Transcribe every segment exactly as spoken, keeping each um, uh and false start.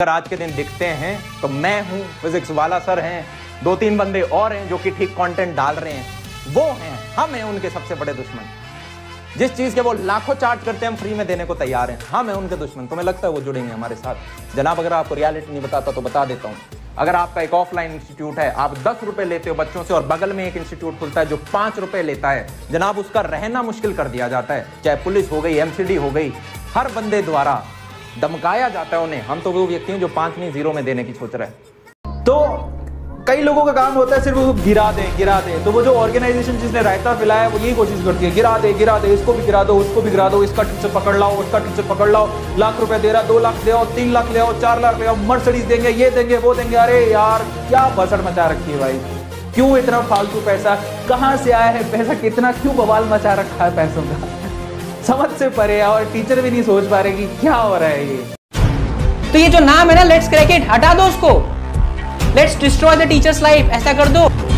अगर आज के दिन दिखते हैं तो मैं हूं, फिजिक्स वाला सर हैं, दो तीन बंदे और हैं जो कि ठीक कंटेंट डाल रहे हैं, वो हैं, हम हैं उनके सबसे बड़े दुश्मन। जिस चीज के वो लाखों चार्ज करते हैं हम फ्री में देने को तैयार हैं, हम हैं उनके दुश्मन। तुम्हें लगता है वो जुड़ेंगे हमारे साथ? जनाब अगर आपको रियलिटी नहीं बताता तो बता देता हूँ, अगर आपका एक ऑफलाइन इंस्टीट्यूट है, आप दस रुपए लेते हो बच्चों से और बगल में एक इंस्टीट्यूट खुलता है जो पांच रुपए लेता है, जनाब उसका रहना मुश्किल कर दिया जाता है। चाहे पुलिस हो गई, एमसीडी हो गई, हर बंदे द्वारा धमकाया जाता है उन्हें। हम तो वो व्यक्ति हैं जो पांच नहीं जीरो में देने की सोच रहे हैं। तो कई लोगों का काम होता है सिर्फ वो गिरा दें गिरा दें, तो वो जो ऑर्गेनाइजेशन जिसने रायता फैलाया वो यही कोशिश करती है, गिरा दे गिरा दे, इसको भी गिरा दो, उसको भी गिरा दो, इसका टीचर पकड़ लाओ, उसका टीचर पकड़ लाओ, लाख रुपए दे रहा, दो लाख ले आओ, तीन लाख ले आओ, चार लाख ले आओ, मर्सिडीज देंगे, ये देंगे, वो देंगे। अरे यार क्या बसड़ मचा रखी है भाई, क्यों इतना फालतू पैसा, कहाँ से आया है पैसा, कितना क्यों बवाल मचा रखा है पैसों का, समझ से परे। और टीचर भी नहीं सोच पा रहे कि क्या हो रहा है ये। तो ये जो नाम है ना, लेट्स क्रैक इट, हटा दो उसको, let's destroy the teachers life, ऐसा कर दो।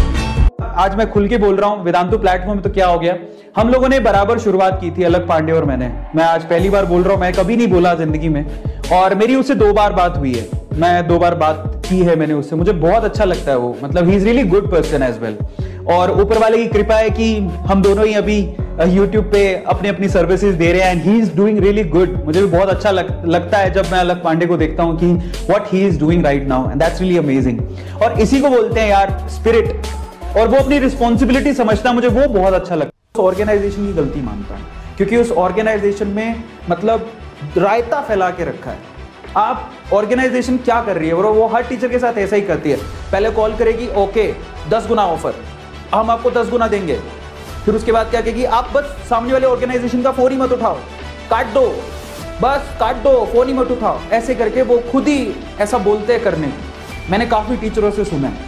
आज मैं खुल के बोल रहा हूँ वेदांतु प्लेटफॉर्म, तो क्या हो गया, हम लोगों ने बराबर शुरुआत की थी, अलग पांडे और मैंने। मैं आज पहली बार बोल रहा हूँ, मैं कभी नहीं बोला जिंदगी में, और मेरी उससे दो बार बात हुई है, मैं दो बार बात की है मैंने उससे, मुझे बहुत अच्छा लगता है वो, मतलब he is really good person as well. और ऊपर वाले की कृपा है कि हम दोनों ही अभी यूट्यूब पे अपनी अपनी सर्विसेज दे रहे हैं, and he is doing really good. मुझे भी बहुत अच्छा लग, लगता है जब मैं अलग पांडे को देखता हूँ कि what he is doing right now, and that's really amazing. और इसी को बोलते हैं यार स्पिरिट, और वो अपनी रिस्पॉन्सिबिलिटी समझता है, मुझे वो बहुत अच्छा लगता है। उस ऑर्गेनाइजेशन की गलती मानता हूँ, क्योंकि उस ऑर्गेनाइजेशन में मतलब रायता फैला के रखा है। आप ऑर्गेनाइजेशन क्या कर रही है, वो हर टीचर के साथ ऐसा ही करती है, पहले कॉल करेगी, ओके दस गुना ऑफर, हम आपको दस गुना देंगे, फिर उसके बाद क्या कहेगी, आप बस सामने वाले ऑर्गेनाइजेशन का फोन ही मत उठाओ, काट दो, बस काट दो, फोन ही मत उठाओ, ऐसे करके वो खुद ही ऐसा बोलते हैं करने। मैंने काफी टीचरों से सुना है,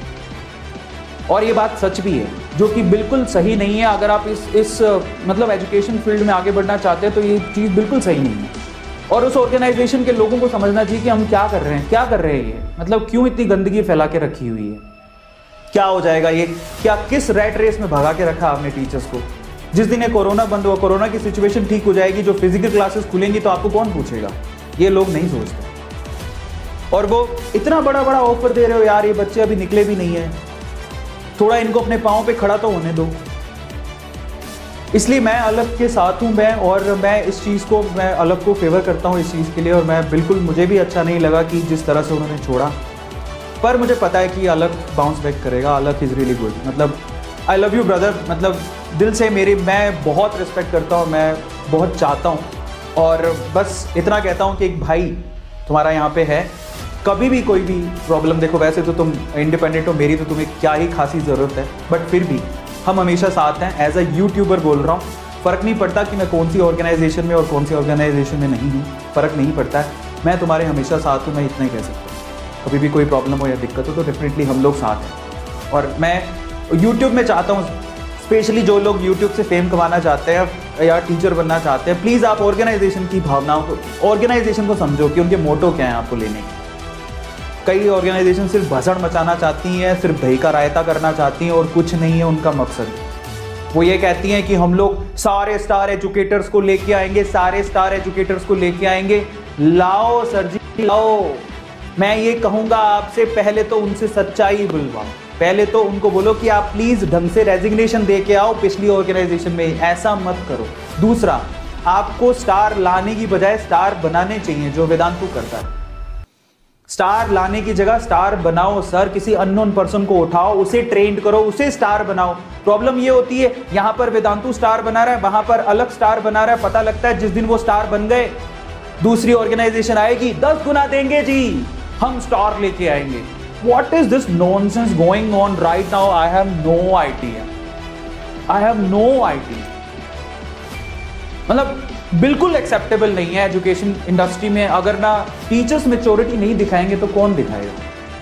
और ये बात सच भी है, जो कि बिल्कुल सही नहीं है। अगर आप इस इस मतलब एजुकेशन फील्ड में आगे बढ़ना चाहते हैं तो ये चीज बिल्कुल सही नहीं है। और उस ऑर्गेनाइजेशन के लोगों को समझना चाहिए कि हम क्या कर रहे हैं, क्या कर रहे हैं ये, मतलब क्यों इतनी गंदगी फैला के रखी हुई है, क्या हो जाएगा ये, क्या किस रैट रेस में भगा के रखा आपने टीचर्स को। जिस दिन ये कोरोना बंद हुआ, कोरोना की सिचुएशन ठीक हो जाएगी, जो फिजिकल क्लासेस खुलेंगी तो आपको कौन पूछेगा, ये लोग नहीं सोचते। और वो इतना बड़ा बड़ा ऑफर दे रहे हो यार, ये बच्चे अभी निकले भी नहीं है, थोड़ा इनको अपने पांव पे खड़ा तो होने दो। इसलिए मैं अलग के साथ हूं मैं, और मैं इस चीज़ को, मैं अलग को फेवर करता हूं इस चीज़ के लिए। और मैं बिल्कुल, मुझे भी अच्छा नहीं लगा कि जिस तरह से उन्होंने छोड़ा, पर मुझे पता है कि अलग बाउंस बैक करेगा, अलग इज़ रियली गुड। मतलब आई लव यू ब्रदर, मतलब दिल से मेरी, मैं बहुत रिस्पेक्ट करता हूँ, मैं बहुत चाहता हूँ, और बस इतना कहता हूँ कि एक भाई तुम्हारा यहाँ पे है, कभी भी कोई भी प्रॉब्लम, देखो वैसे तो तुम इंडिपेंडेंट हो, मेरी तो तुम्हें क्या ही खासी ज़रूरत है, बट फिर भी हम हमेशा साथ हैं। एज अ यूट्यूबर बोल रहा हूँ, फ़र्क नहीं पड़ता कि मैं कौन सी ऑर्गेनाइजेशन में और कौन सी ऑर्गेनाइजेशन में नहीं हूँ, फ़र्क नहीं पड़ता है, मैं तुम्हारे हमेशा साथ हूँ, मैं इतना ही कह सकता हूँ। कभी भी कोई प्रॉब्लम हो या दिक्कत हो तो डेफिनेटली हम लोग साथ हैं। और मैं यूट्यूब में चाहता हूँ, स्पेशली जो लोग यूट्यूब से फेम कमाना चाहते हैं या टीचर बनना चाहते हैं, प्लीज़ आप ऑर्गेनाइजेशन की भावनाओं को, ऑर्गेनाइजेशन को समझो कि उनके मोटो क्या है आपको लेने के। कई ऑर्गेनाइजेशन सिर्फ भसड़ मचाना चाहती हैं, सिर्फ दही का रायता करना चाहती हैं, और कुछ नहीं है उनका मकसद। वो ये कहती हैं कि हम लोग सारे स्टार एजुकेटर्स को लेके आएंगे, सारे स्टार एजुकेटर्स को लेके आएंगे। लाओ सर जी लाओ, मैं ये कहूँगा आपसे, पहले तो उनसे सच्चाई बुलवाओ, पहले तो उनको बोलो कि आप प्लीज़ ढंग से रेजिग्नेशन दे के आओ पिछली ऑर्गेनाइजेशन में, ऐसा मत करो। दूसरा, आपको स्टार लाने की बजाय स्टार बनाने चाहिए, जो वेदांतु करता है। स्टार लाने की जगह स्टार बनाओ सर, किसी अननोन पर्सन को उठाओ, उसे ट्रेंड करो, उसे स्टार बनाओ। प्रॉब्लम ये होती है, यहाँ पर वेदांतु स्टार बना रहा है, वहां पर अलग स्टार बना रहा है, पता लगता है जिस दिन वो स्टार बन गए, दूसरी ऑर्गेनाइजेशन आएगी, दस गुना देंगे जी, हम स्टार लेके आएंगे। What is this nonsense going on right now? I have no idea. I have no idea. मतलब बिल्कुल एक्सेप्टेबल नहीं है एजुकेशन इंडस्ट्री में। अगर ना टीचर्स मैच्योरिटी नहीं दिखाएंगे तो कौन दिखाएगा,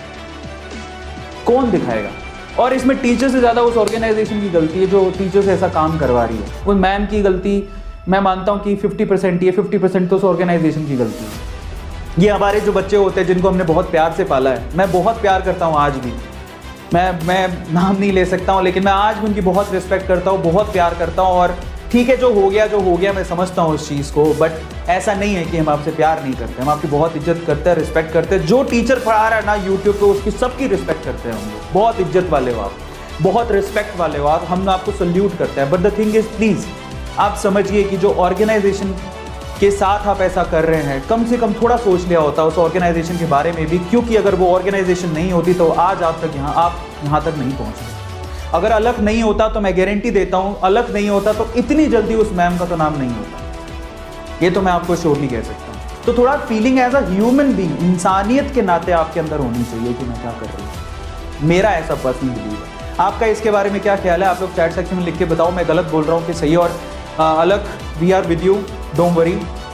कौन दिखाएगा? और इसमें टीचर से ज्यादा उस ऑर्गेनाइजेशन की गलती है जो टीचर से ऐसा काम करवा रही है। उस मैम की गलती मैं मानता हूं कि फिफ्टी परसेंट ही है, फिफ्टी परसेंट तो उस ऑर्गेनाइजेशन की गलती है। ये हमारे जो बच्चे होते हैं जिनको हमने बहुत प्यार से पाला है, मैं बहुत प्यार करता हूँ आज भी, मैं मैं नाम नहीं ले सकता हूँ, लेकिन मैं आज भी उनकी बहुत रिस्पेक्ट करता हूँ, बहुत प्यार करता हूँ। और ठीक है, जो हो गया जो हो गया, मैं समझता हूँ उस चीज़ को, बट ऐसा नहीं है कि हम आपसे प्यार नहीं करते, हम आपकी बहुत इज्जत करते हैं, रिस्पेक्ट करते हैं। जो टीचर पढ़ा रहा है ना यूट्यूब पे, उसकी सबकी रिस्पेक्ट करते हैं हम लोग। बहुत इज्जत वाले हो आप, बहुत रिस्पेक्ट वाले हो आप, हम आपको सल्यूट करते हैं। But the thing is, please आप समझिए कि जो ऑर्गेनाइजेशन के साथ आप ऐसा कर रहे हैं, कम से कम थोड़ा सोच लिया होता उस ऑर्गेनाइजेशन के बारे में भी, क्योंकि अगर वो ऑर्गेनाइजेशन नहीं होती तो आज आप तक यहाँ आप यहाँ तक नहीं पहुँचते। अगर अलग नहीं होता तो मैं गारंटी देता हूँ, अलग नहीं होता तो इतनी जल्दी उस मैम का तो नाम नहीं होता। ये तो मैं आपको श्योरली कह सकता हूँ। तो थोड़ा feeling as a human being, इंसानियत के नाते आपके अंदर होनी चाहिए कि मैं क्या कर रही हूँ। मेरा ऐसा पर्सनल बिलीव है। आपका इसके बारे में क्या ख्याल है? आप लोग चैट सेक्शन में लिख के बताओ, मैं गलत बोल रहा हूँ कि सही। और आ, अलग, we are with you, don't worry.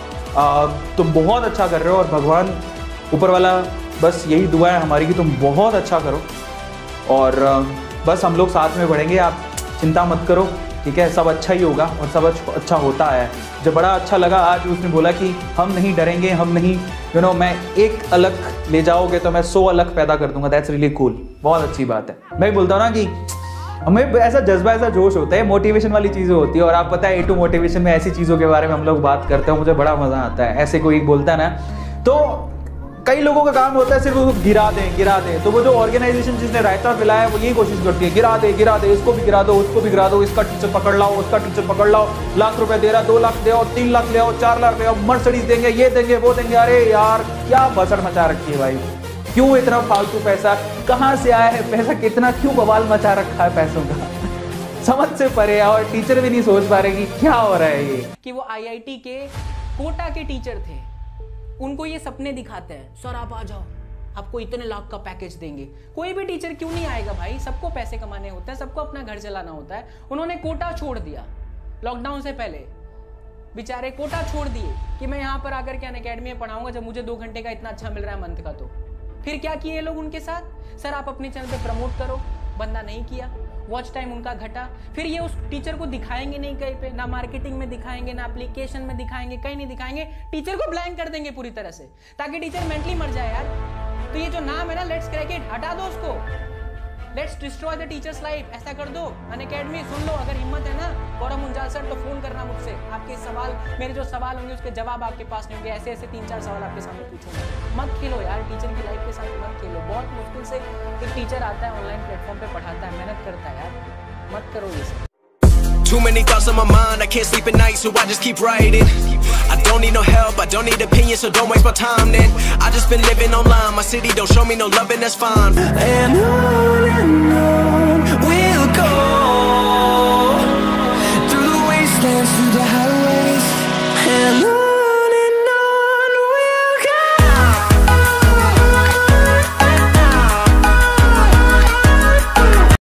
तुम बहुत अच्छा कर रहे हो और भगवान ऊपर वाला बस यही दुआ है हमारी कि तुम बहुत अच्छा करो और आ, बस हम लोग साथ में बढ़ेंगे। आप चिंता मत करो, ठीक है? सब अच्छा ही होगा और सब अच्छा होता है। जब बड़ा अच्छा लगा आज उसने बोला कि हम नहीं डरेंगे, हम नहीं, यू नो, मैं एक अलग ले जाओगे तो मैं सौ अलग पैदा कर दूंगा। दैट्स रियली कूल, बहुत अच्छी बात है। मैं बोलता हूँ ना कि हमें ऐसा जज्बा, ऐसा जोश होता है, मोटिवेशन वाली चीज़ें होती है। और आप पता है, ए टू मोटिवेशन में ऐसी चीज़ों के बारे में हम लोग बात करते हैं, मुझे बड़ा मज़ा आता है। ऐसे कोई बोलता है ना, तो कई लोगों का काम होता है सिर्फ उसको गिरा दें गिरा दें। तो वो जो ऑर्गेनाइजेशन जिसने रायता फैलाया है वो यही कोशिश करती है, गिरा दे गिरा दे, इसको भी गिरा दो, उसको भी गिरा दो, इसका टीचर पकड़ लाओ, उसका टीचर पकड़ लाओ, लाख रुपए दे रहा, दो लाख दे आओ, तीन लाख ले आओ, चार लाख ले आओ, मर्सिडीज देंगे, ये देंगे, वो देंगे। अरे यार, क्या बसड़ मचा रखी है भाई, क्यों इतना फालतू पैसा, कहाँ से आया है पैसा, कितना क्यों बवाल मचा रखा है पैसों का, समझ से परे। और टीचर भी नहीं सोच पा रहे कि क्या हो रहा है ये। कि वो आई आई टी के कोटा के टीचर थे, उनको ये सपने दिखाते हैं, सर आप आ जाओ, आपको इतने लाख का पैकेज देंगे। कोई भी टीचर क्यों नहीं आएगा भाई, सबको पैसे कमाने होते हैं, सबको अपना घर चलाना होता है। उन्होंने कोटा छोड़ दिया लॉकडाउन से पहले, बेचारे कोटा छोड़ दिए कि मैं यहाँ पर आकर के अनअकैडमी में पढ़ाऊंगा जब मुझे दो घंटे का इतना अच्छा मिल रहा है मंथ का। तो फिर क्या किए लोग उनके साथ, सर आप अपने चैनल पे प्रमोट करो, बंदा नहीं किया, वॉच टाइम उनका घटा। फिर ये उस टीचर को दिखाएंगे नहीं कहीं पे, ना मार्केटिंग में दिखाएंगे, ना एप्लीकेशन में दिखाएंगे, कहीं नहीं दिखाएंगे, टीचर को ब्लैंक कर देंगे पूरी तरह से, ताकि टीचर मेंटली मर जाए यार। तो ये जो नाम है ना, लेट्स क्रैक इट, हटा दो उसको, let's destroy the teachers life, ऐसा कर दो। अनअकैडमी सुन लो, अगर हिम्मत है ना गौरव मुंजाल सर, तो फोन करना मुझसे, आपके सवाल, मेरे जो सवाल होंगे उसके जवाब आपके पास नहीं होंगे, ऐसे ऐसे तीन चार सवाल आपके सामने पूछूंगा। मत खेलो यार टीचर की लाइफ के साथ, मत खेलो। बहुत मुश्किल से एक टीचर आता है ऑनलाइन प्लेटफॉर्म पे, पढ़ाता है, मेहनत करता है यार, मत करो ये सब। Too many thoughts on my mind, I can't sleep at night, so I just keep writing. I don't need no help, I don't need opinions, so don't waste my time then. I just been living online, my city don't show me no love and that's fine. And on and on we'll go, through the wastelands, through the highways, and on